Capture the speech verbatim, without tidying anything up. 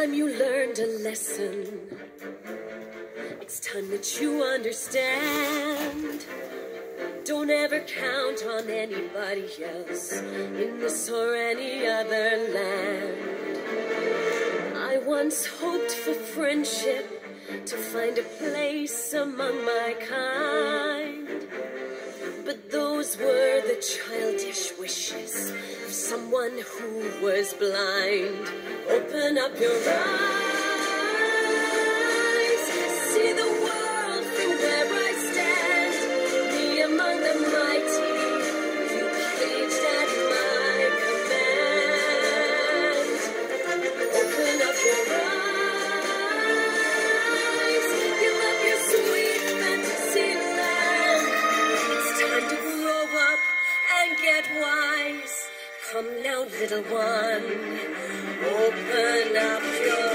time you learned a lesson. It's time that you understand. Don't ever count on anybody else in this or any other land. I once hoped for friendship, to find a place among my kind. But those were the childish wishes of someone who was blind. Open up your eyes, see the world from where I stand. Be among the mighty, you caged at my command. Open up your eyes, give up your sweet fantasy land. It's time to grow up and get wise. Come now, little one, open up your